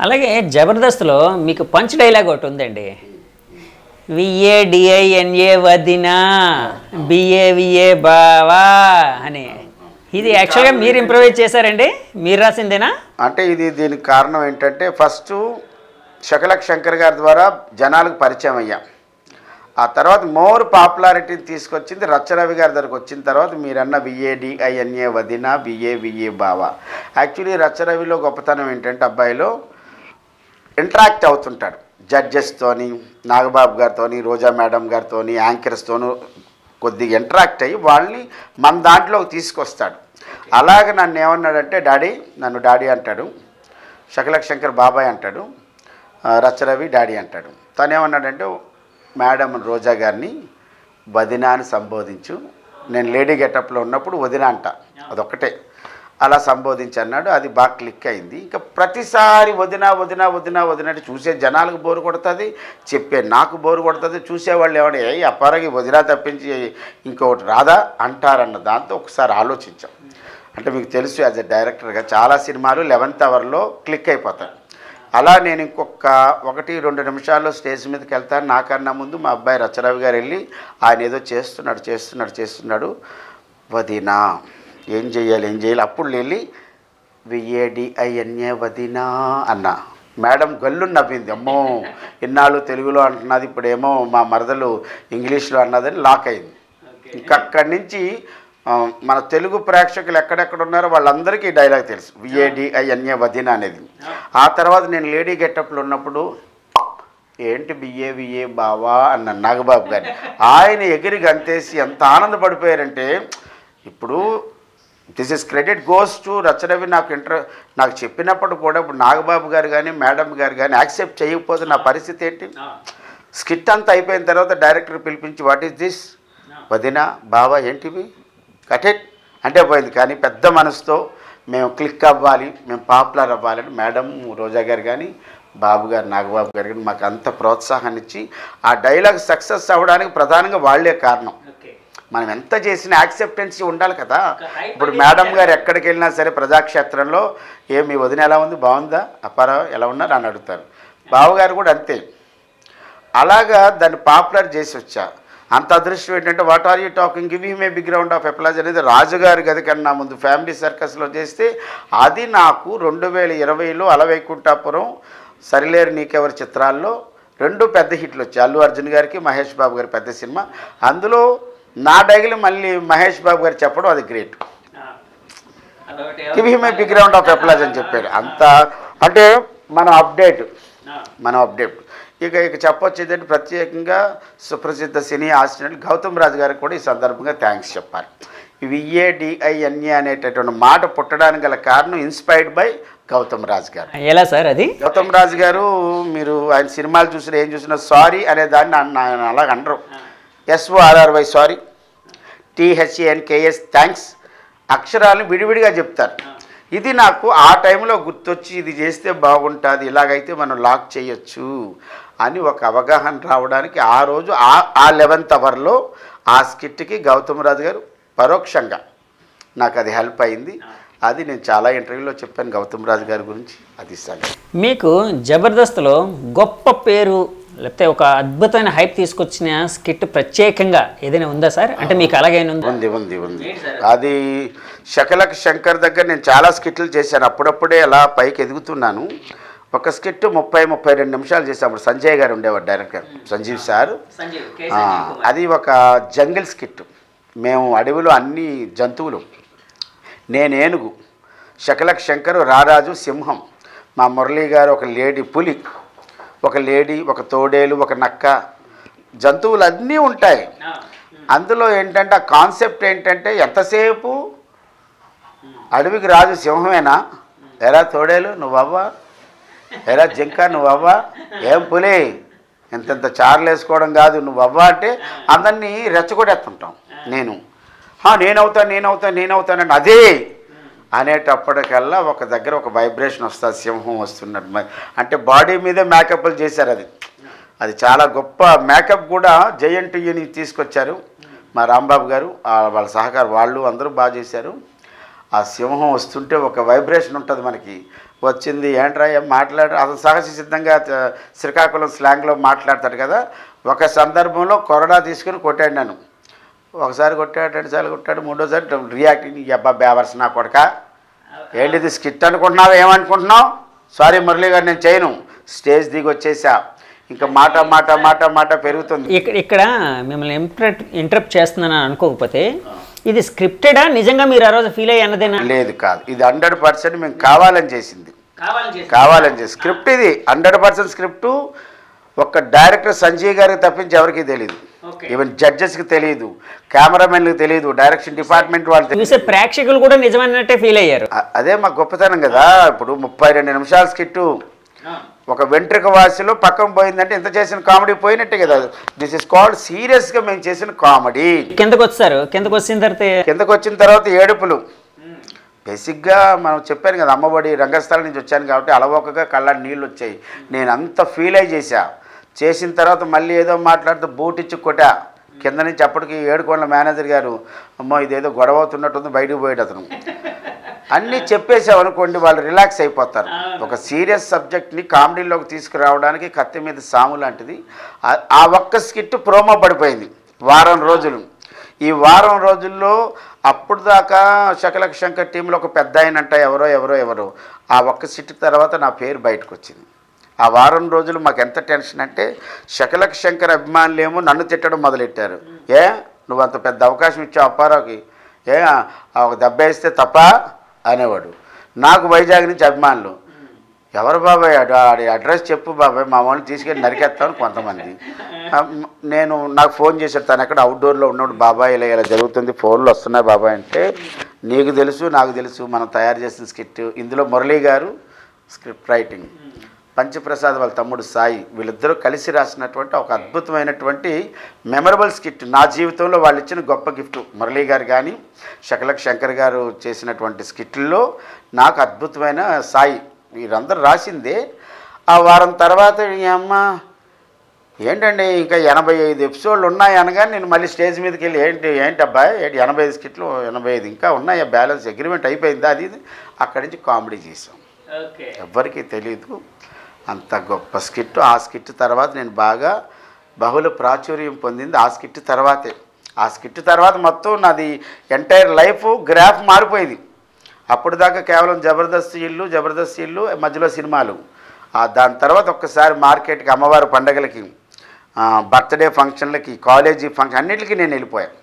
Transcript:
అలాగే జబర్దస్త్లో మీకు పంచ్ డైలాగ్ ఒకటి ఉందండి. విఏడిఐఎన్ఏ వదినా బిఏవిఏ బావా అని. ఇది యాక్చువల్గా మీరు ఇంప్రవైజ్ చేశారండి? మీరు రాసిందేనా? అంటే ఇది దీనికి కారణం ఏంటంటే ఫస్ట్ శకలక్ శంకర్ గారి ద్వారా జనాలకు పరిచయం అయ్యాం. ఆ తర్వాత మోర్ పాపులారిటీని తీసుకొచ్చింది రచ్చరవి గారి దగ్గరకు వచ్చిన తర్వాత మీరన్న విఏడిఐఎన్ఏ వదినా బిఏవిఏ బావా. యాక్చువల్లీ రచ్చరవిలో గొప్పతనం ఏంటంటే అబ్బాయిలో ఇంటరాక్ట్ అవుతుంటాడు జడ్జెస్తోని, నాగబాబు గారితోని, రోజా మేడం గారితోని, యాంకర్స్తోనూ కొద్దిగా ఇంటరాక్ట్ అయ్యి వాళ్ళని మన దాంట్లోకి తీసుకొస్తాడు. అలాగే నన్ను ఏమన్నాడంటే నన్ను డాడీ అంటాడు, శకలక్ శంకర్ బాబాయ్ అంటాడు, రచ్చరవి డాడీ అంటాడు. తను ఏమన్నాడంటే మేడం రోజా గారిని వదినా అని సంబోధించు, నేను లేడీ గెటప్లో ఉన్నప్పుడు వదినా అంట, అదొక్కటే అలా సంబోధించి అన్నాడు. అది బాగా క్లిక్ అయింది. ఇంకా ప్రతిసారి వదినా వదినా వదినా వదినా అంటే చూసే జనాలకు బోరు కొడుతుంది, చెప్పే నాకు బోరు కొడుతుంది, చూసేవాళ్ళు ఏమన్నా అప్పారకి వదినా తప్పించి ఇంకొకటి రాదా అంటారన్న దాంతో ఒకసారి ఆలోచించాం. అంటే మీకు తెలుసు యాజ్ ఎ డైరెక్టర్గా చాలా సినిమాలు 11th అవర్లో క్లిక్ అయిపోతాయి. అలా నేను ఇంకొక 1-2 నిమిషాల్లో స్టేజ్ మీదకి వెళ్తాను. నాకన్నా ముందు మా అబ్బాయి రచ్చరవి గారు వెళ్ళి ఆయన ఏదో చేస్తున్నాడు వదినా ఏం చేయాలి అప్పుడు వెళ్ళి విఏడిఐఎన్ఏ వదినా అన్నా. మేడం గల్లు నవ్వింది, అమ్మో ఇన్నాళ్ళు తెలుగులో అంటున్నది ఇప్పుడేమో మా మరదలు ఇంగ్లీష్లో అన్నదని లాక్ అయింది. ఇంకక్కడి నుంచి మన తెలుగు ప్రేక్షకులు ఎక్కడెక్కడ ఉన్నారో వాళ్ళందరికీ ఈ డైలాగ్ తెలుసు, విఏడిఐఎన్ఏ వదినా అనేది. ఆ తర్వాత నేను లేడీ గెటప్లో ఉన్నప్పుడు ఏంటి బిఏవిఏ బావా అన్న నాగబాబు గారిని ఆయన ఎగిరి గంతేసి ఎంత ఆనందపడిపోయారంటే, ఇప్పుడు this is credit goes to Racha Ravi. నాకు చెప్పినప్పుడు కూడా ఇప్పుడు నాగబాబు గారు కానీ మేడం గారు కానీ యాక్సెప్ట్ చేయకపోతే నా పరిస్థితి ఏంటి? స్కిట్ అంతా అయిపోయిన తర్వాత డైరెక్టర్ పిలిపించి వాట్ ఈస్ దిస్ వదినా బావా ఏంటివి కటెట్ అంటే పోయింది. కానీ పెద్ద మనసుతో మేము క్లిక్ అవ్వాలి, మేము పాపులర్ అవ్వాలని మేడం రోజా గారు కానీ బాబు గారు నాగబాబు గారు కానీ మాకు అంత ప్రోత్సాహాన్ని ఇచ్చి ఆ డైలాగ్ సక్సెస్ అవ్వడానికి ప్రధానంగా వాళ్లే కారణం. మనం ఎంత చేసినా యాక్సెప్టెన్సీ ఉండాలి కదా. ఇప్పుడు మేడం గారు ఎక్కడికి వెళ్ళినా సరే ప్రజాక్షేత్రంలో మీ వదిన ఎలా ఉంది, బాగుందా, అప్పారావు ఎలా ఉన్నారు అని అడుగుతారు. బావగారు కూడా అంతే. అలాగా దాన్ని పాపులర్ చేసి వచ్చా. అంత అదృష్టం ఏంటంటే what are you talking give him a big round of applause అనేది రాజుగారి గది కన్నా ముందు ఫ్యామిలీ సర్కస్లో చేస్తే అది నాకు 2020లో అలవైకుంఠాపురం, సరిలేరు నీకెవరి చిత్రాల్లో 2 పెద్ద హిట్లు వచ్చాయి. అల్లు అర్జున్ గారికి, మహేష్ బాబు గారి పెద్ద సినిమా. అందులో నా డైగిలి మళ్ళీ మహేష్ బాబు గారు చెప్పడం అది great. Give him a big round of applause అని చెప్పారు. అంత అంటే మనం అప్డేట్. ఇక చెప్పొచ్చు ఏంటంటే ప్రత్యేకంగా సుప్రసిద్ధ సినీ ఆర్టిస్ట్ గౌతమ్ రాజు గారికి కూడా ఈ సందర్భంగా థ్యాంక్స్ చెప్పాలి. విఏడిఐఎన్ఏ అనేటటువంటి మాట పుట్టడానికి గల కారణం ఇన్స్పైర్డ్ బై గౌతమ్ రాజు గారు. ఎలా సార్ అది? గౌతమ్ రాజు గారు మీరు ఆయన సినిమాలు చూసినా ఏం చూసినా సారీ అనే దాన్ని ఆయన అలాగ అనరు. SORRY సారీ, THANKS థ్యాంక్స్ అక్షరాలను విడివిడిగా చెప్తారు. ఇది నాకు ఆ టైంలో గుర్తొచ్చి ఇది చేస్తే బాగుంటుంది, ఇలాగైతే మనం లాక్ చేయొచ్చు అని ఒక అవగాహన రావడానికి ఆ రోజు ఆ 11th అవర్లో ఆ స్కిట్కి గౌతమ్ రాజు గారు పరోక్షంగా నాకు అది హెల్ప్ అయింది. అది నేను చాలా ఇంటర్వ్యూలో చెప్పాను గౌతమ్ రాజు గారి గురించి. అది సార్ మీకు జబర్దస్త్లో గొప్ప పేరు లేకపోతే ఒక అద్భుతమైన హైప్ తీసుకొచ్చిన స్కిట్ ప్రత్యేకంగా ఏదైనా ఉందా సార్? అంటే మీకు అలాగైనా ఉంది. అది శకలక్ శంకర్ దగ్గర నేను చాలా స్కిట్లు చేశాను. అప్పుడప్పుడే అలా పైకి ఎదుగుతున్నాను. ఒక స్కిట్ 30-32 నిమిషాలు చేసాము. సంజయ్ గారు ఉండేవారు డైరెక్టర్, సంజీవ్ సార్. అది ఒక జంగిల్ స్కిట్. మేము అడవిలో అన్ని జంతువులు, నేను ఏనుగు, శకలక్ శంకర్ రారాజు సింహం, మా మురళీ గారు ఒక లేడీ పులి, ఒక లేడీ, ఒక తోడేలు, ఒక నక్క, జంతువులు అన్నీ ఉంటాయి. అందులో ఏంటంటే ఆ కాన్సెప్ట్ ఏంటంటే ఎంతసేపు అడవికి రాజు సింహమేనా, ఎరా తోడేలు నువ్వవ్వా, ఎరా జింక నువ్వవ్వా, ఏం పులి ఎంతెంత చార్లు వేసుకోవడం కాదు నువ్వవ్వా అంటే అందరినీ రెచ్చగొడేస్తుంటాం. నేనవుతానండి అదే అనేటప్పటికల్లా ఒక దగ్గర ఒక వైబ్రేషన్ వస్తుంది, సింహం వస్తున్నట్టు. అంటే బాడీ మీదే మేకప్లు చేశారు. అది చాలా గొప్ప మేకప్ కూడా జయంటిని తీసుకొచ్చారు మా రాంబాబు గారు, వాళ్ళ సహకారం, వాళ్ళు అందరూ బాగా చేశారు. ఆ సింహం వస్తుంటే ఒక వైబ్రేషన్ ఉంటుంది మనకి. వచ్చింది. ఏంట్రా ఏం మాట్లాడు, అతను సహజ సిద్ధంగా శ్రీకాకుళం స్లాంగ్లో మాట్లాడతాడు కదా. ఒక సందర్భంలో కొరడా తీసుకుని కొట్టాడు నన్ను. ఒకసారి కొట్టాడు, రెండుసార్లు కొట్టాడు, మూడోసారి రియాక్టింగ్, అబ్బా బేవర్స్ నా కొడక, ఏంటిది స్కిట్ అనుకుంటున్నావు, ఏమనుకుంటున్నావు, సారీ మురళి గారు నేను చేయను, స్టేజ్ దిగి వచ్చేసా. ఇంకా మాట మాట మాట మాట పెరుగుతుంది. ఇక్కడ మిమ్మల్ని ఇంటరప్ట్ చేస్తున్నాను అనుకోకపోతే, ఇది స్క్రిప్టెడా నిజంగా మీరు ఆ రోజు ఫీల్ అయ్యి అన్నదేనా? లేదు, కాదు, ఇది 100% మేము కావాలని చేసింది. కావాలని చేసి స్క్రిప్ట్ ఇది 100% స్క్రిప్ట్. ఒక డైరెక్టర్ సంజయ్ గారికి తప్పించి ఎవరికి తెలియదు, ఈవెన్ జడ్జెస్కి తెలియదు, కెమెరామెన్కి తెలియదు, డైరెక్షన్ డిపార్ట్మెంట్ వాళ్ళు చూసే ప్రేక్షకులు కూడా నిజమైనట్టే ఫీల్ అయ్యారు. అదే మా గొప్పతనం కదా. ఇప్పుడు 32 నిమిషాల స్కిట్టు, ఒక వెంట్రుక వాసిలో పక్కన పోయిందంటే ఇంత చేసిన కామెడీ పోయినట్టే కదా. దిస్ ఇస్ కాల్డ్ సీరియస్గా మేము చేసిన కామెడీ. కిందకు వచ్చారు, కిందకు వచ్చిన తర్వాత ఏడుపులు. బేసిక్గా మనం చెప్పాను కదా, అమ్మఒడి రంగస్థలం నుంచి వచ్చాను కాబట్టి అలవోకగా కళ్ళ నీళ్ళు వచ్చాయి. నేను అంత ఫీల్ అయి చేసిన తర్వాత మళ్ళీ ఏదో మాట్లాడుతూ బూట్ ఇచ్చి కొట్టా కింద నుంచి. అప్పటికి ఏడుకోండ్ల మేనేజర్ గారు, అమ్మో ఇదేదో గొడవ అవుతున్నట్టుంది, బయటకు పోయాడు అతను. అన్నీ చెప్పేసామనుకోండి వాళ్ళు రిలాక్స్ అయిపోతారు. ఒక సీరియస్ సబ్జెక్ట్ని కామెడీలోకి తీసుకురావడానికి కత్తి మీద సాము లాంటిది. ఆ ఒక్క స్కిట్ ప్రోమో పడిపోయింది వారం రోజులు. ఈ వారం రోజుల్లో అప్పుడు దాకా శకలక శంకర్ టీంలో ఒక పెద్ద ఆయనంట ఎవరో ఆ ఒక్క స్కిట్ తర్వాత నా పేరు బయటకు వచ్చింది. ఆ వారం రోజులు మాకు ఎంత టెన్షన్ అంటే, శకలక శంకర్ అభిమానులేమో నన్ను తిట్టడం మొదలెట్టారు. నువ్వు అంత పెద్ద అవకాశం ఇచ్చావు అప్పారావుకి, ఒక దెబ్బ వేస్తే తప్ప అనేవాడు. నాకు వైజాగ్ నుంచి అభిమానులు, ఎవరు బాబాయ్ అడ్రస్ చెప్పు బాబాయ్, మా వాళ్ళని తీసుకెళ్ళి నరికేస్తాను కొంతమంది. నాకు ఫోన్ చేశాడు, తను ఎక్కడ అవుట్డోర్లో ఉన్నాడు, బాబాయ్ ఇలా జరుగుతుంది, ఫోన్లు వస్తున్నాయి బాబాయ్ అంటే, నీకు తెలుసు నాకు తెలుసు మనం తయారు చేసిన స్కిట్. ఇందులో మురళీ గారు స్క్రిప్ట్ రైటింగ్, పంచప్రసాద్ వాళ్ళ తమ్ముడు సాయి, వీళ్ళిద్దరూ కలిసి రాసినటువంటి ఒక అద్భుతమైనటువంటి మెమరబుల్ స్కిట్. నా జీవితంలో వాళ్ళు ఇచ్చిన గొప్ప గిఫ్ట్. మురళీ గారు కానీ శకలక శంకర్ గారు చేసినటువంటి స్కిట్లో నాకు అద్భుతమైన సాయి, వీరందరూ రాసిందే. ఆ వారం తర్వాత ఈ అమ్మ ఏంటండి ఇంకా 85 ఎపిసోడ్లు ఉన్నాయి అనగానే నేను మళ్ళీ స్టేజ్ మీదకి వెళ్ళి ఏంటి అబ్బాయి 85 స్కిట్లు 85 ఇంకా ఉన్నాయా, బ్యాలెన్స్ అగ్రిమెంట్ అయిపోయిందా, అది అక్కడి నుంచి కామెడీ చేసాం. ఎవ్వరికీ తెలీదు అంత గొప్ప స్కిట్. ఆ స్కిట్ తర్వాత నేను బాగా బహుళ ప్రాచుర్యం పొందింది ఆ స్కిట్ తర్వాతే. ఆ స్కిట్ తర్వాత మొత్తం నాది ఎంటైర్ లైఫ్ గ్రాఫ్ మారిపోయింది. అప్పుడు దాకా కేవలం జబర్దస్త్ ఇల్లు మధ్యలో సినిమాలు. దాని తర్వాత ఒక్కసారి మార్కెట్కి, అమ్మవారి పండగలకి, బర్త్డే ఫంక్షన్లకి, కాలేజీ ఫంక్షన్ అన్నిటికీ నేను వెళ్ళిపోయాను.